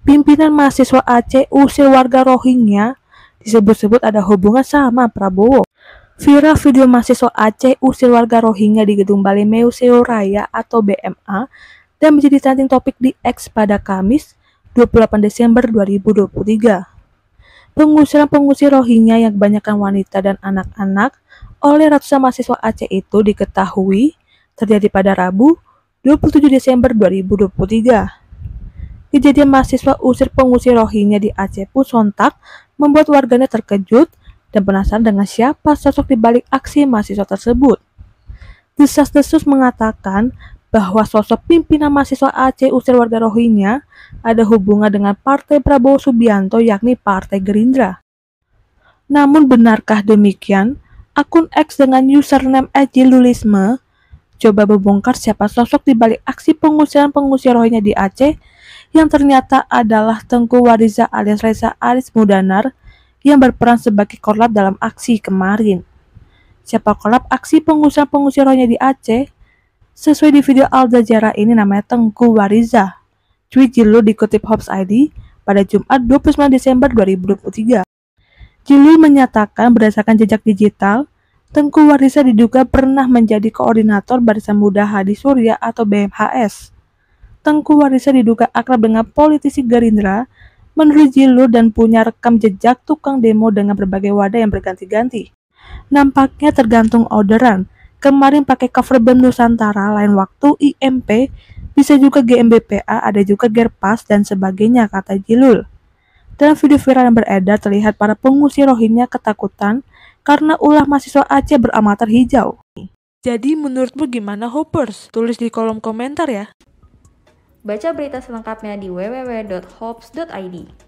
Pimpinan mahasiswa Aceh usir warga Rohingya disebut-sebut ada hubungan sama Prabowo. Viral video mahasiswa Aceh usir warga Rohingya di Gedung Balai Museo Raya atau BMA dan menjadi trending topik di X pada Kamis 28 Desember 2023. Pengusiran Rohingya yang kebanyakan wanita dan anak-anak oleh ratusan mahasiswa Aceh itu diketahui terjadi pada Rabu 27 Desember 2023. Kejadian mahasiswa pengusir Rohingya di Aceh pun sontak membuat warganet terkejut dan penasaran dengan siapa sosok di balik aksi mahasiswa tersebut. Desas-desus mengatakan bahwa sosok pimpinan mahasiswa Aceh usir warga Rohingya ada hubungan dengan Partai Prabowo Subianto yakni Partai Gerindra. Namun benarkah demikian? Akun X dengan username @jilulisme coba membongkar siapa sosok di balik aksi pengusiran Rohingya di Aceh yang ternyata adalah Tengku Wariza alias Reza Aris Mudanar yang berperan sebagai korlap dalam aksi kemarin. Siapa korlap aksi pengusiran Rohingya di Aceh? Sesuai di video Al Jazeera ini namanya Tengku Wariza. Tweet Jilu dikutip Hops ID pada Jumat 29 Desember 2023. Jilu menyatakan berdasarkan jejak digital, Tengku Wariza diduga pernah menjadi koordinator Barisan Muda Hadi Surya atau BMHS. Tengku Wariza diduga akrab dengan politisi Gerindra menurut Jilu dan punya rekam jejak tukang demo dengan berbagai wadah yang berganti-ganti. Nampaknya tergantung orderan. Kemarin pakai cover BEM Nusantara, lain waktu IMP, bisa juga GMBPA, ada juga Gerpas dan sebagainya, kata Jilul. Dalam video viral yang beredar terlihat para pengusir Rohingya ketakutan karena ulah mahasiswa Aceh beramatar hijau. Jadi menurutmu gimana Hoppers? Tulis di kolom komentar ya. Baca berita selengkapnya di www.hops.id.